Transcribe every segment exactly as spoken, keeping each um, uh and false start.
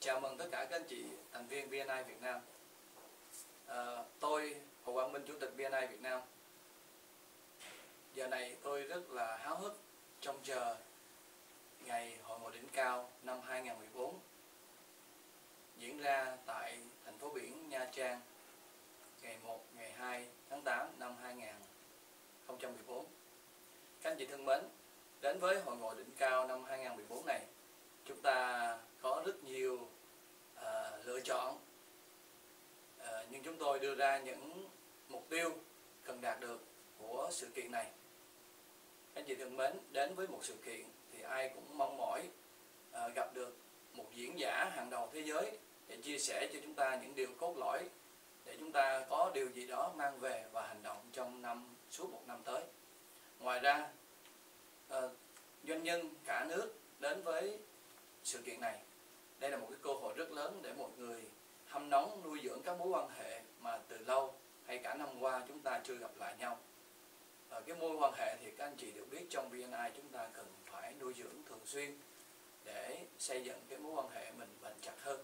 Chào mừng tất cả các anh chị thành viên bê en i Việt Nam. à, Tôi Hồ Quang Minh, Chủ tịch bê en i Việt Nam. Giờ này tôi rất là háo hức trông chờ ngày Hội ngộ đỉnh cao năm hai không một bốn diễn ra tại thành phố biển Nha Trang ngày một, ngày hai tháng tám năm hai không một bốn. Các anh chị thân mến, đến với Hội ngộ đỉnh cao năm hai không một bốn này, chúng ta có rất nhiều uh, lựa chọn, uh, nhưng chúng tôi đưa ra những mục tiêu cần đạt được của sự kiện này. Các anh chị thân mến, đến với một sự kiện thì ai cũng mong mỏi uh, gặp được một diễn giả hàng đầu thế giới để chia sẻ cho chúng ta những điều cốt lõi để chúng ta có điều gì đó mang về và hành động trong năm suốt một năm tới. Ngoài ra, uh, doanh nhân cả nước đến với sự kiện này, đây là một cái cơ hội rất lớn để mọi người hâm nóng nuôi dưỡng các mối quan hệ mà từ lâu hay cả năm qua chúng ta chưa gặp lại nhau. Ở cái mối quan hệ thì các anh chị đều biết, trong bê en i chúng ta cần phải nuôi dưỡng thường xuyên để xây dựng cái mối quan hệ mình bền chặt hơn.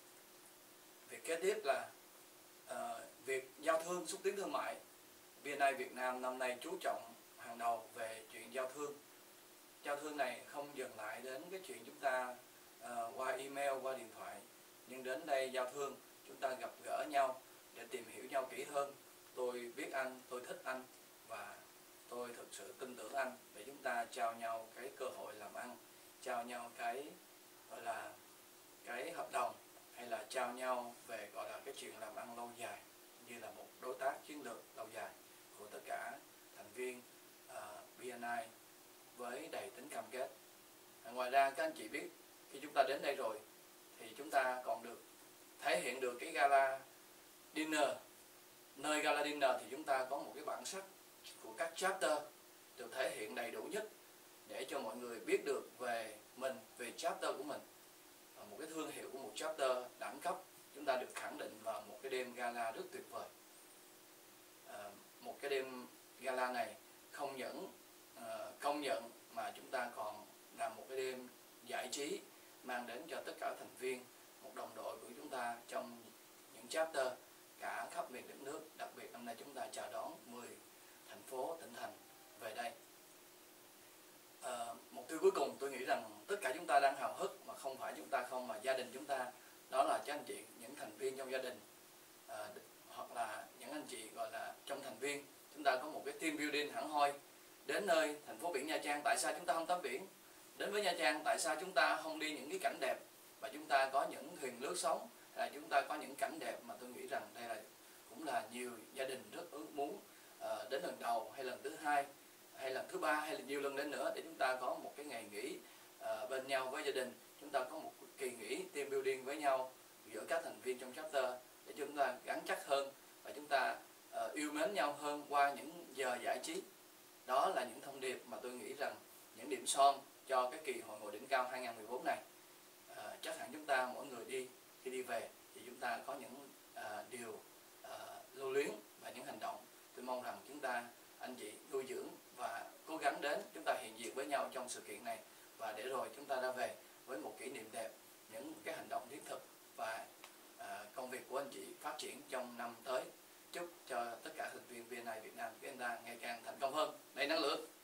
Việc kế tiếp là uh, việc giao thương, xúc tiến thương mại. bê en i Việt Nam năm nay chú trọng hàng đầu về chuyện giao thương. Giao thương này không dừng lại đến cái chuyện chúng ta uh, qua email, qua điện thoại, nhưng đến đây giao thương chúng ta gặp gỡ nhau để tìm hiểu nhau kỹ hơn. Tôi biết anh, tôi thích anh và tôi thực sự tin tưởng anh, để chúng ta trao nhau cái cơ hội làm ăn, trao nhau cái gọi là cái hợp đồng, hay là trao nhau về gọi là cái chuyện làm ăn lâu dài, như là một đối tác chiến lược lâu dài của tất cả thành viên uh, bê en i với đầy tính cam kết. À, ngoài ra các anh chị biết, khi chúng ta đến đây rồi thì chúng ta còn được thể hiện được cái gala dinner. Nơi gala dinner thì chúng ta có một cái bản sắc của các chapter được thể hiện đầy đủ nhất để cho mọi người biết được về mình, về chapter của mình. À, một cái thương hiệu của một chapter đẳng cấp chúng ta được khẳng định vào một cái đêm gala rất tuyệt vời. À, một cái đêm gala này không những uh, công nhận mà chúng ta còn là một cái đêm giải trí mang đến cho tất cả thành viên, một đồng đội của chúng ta trong những chapter cả khắp miền đất nước. Đặc biệt năm nay chúng ta chào đón mười thành phố, tỉnh thành về đây. À, mục tiêu cuối cùng tôi nghĩ rằng tất cả chúng ta đang hào hức, mà không phải chúng ta không, mà gia đình chúng ta, đó là các anh chị, những thành viên trong gia đình, à, hoặc là những anh chị gọi là trong thành viên, chúng ta có một cái team building hẳn hoi. Đến nơi thành phố biển Nha Trang, tại sao chúng ta không tắm biển? Đến với Nha Trang, tại sao chúng ta không đi những cái cảnh đẹp và chúng ta có những thuyền lướt sóng, là chúng ta có những cảnh đẹp mà tôi nghĩ rằng đây là cũng là nhiều gia đình rất ước muốn uh, đến lần đầu hay lần thứ hai hay lần thứ ba hay là nhiều lần đến nữa, để chúng ta có một cái ngày nghỉ uh, bên nhau với gia đình. Chúng ta có một kỳ nghỉ team building với nhau giữa các thành viên trong chapter để chúng ta gắn chắc hơn và chúng ta uh, yêu mến nhau hơn qua những giờ giải trí. Đó là những thông điệp mà tôi nghĩ rằng những điểm son cho cái kỳ Hội ngộ đỉnh cao hai không một bốn này. À, chắc hẳn chúng ta mỗi người đi khi đi về thì chúng ta có những à, điều à, lưu luyến và những hành động. Tôi mong rằng chúng ta, anh chị, nuôi dưỡng và cố gắng đến, chúng ta hiện diện với nhau trong sự kiện này, và để rồi chúng ta ra về với một kỷ niệm đẹp, những cái hành động thiết thực và à, công việc của anh chị phát triển trong năm tới. Chúc cho tất cả thành viên bê en i Việt Nam chúng ta ngày càng thành công hơn, đầy năng lượng.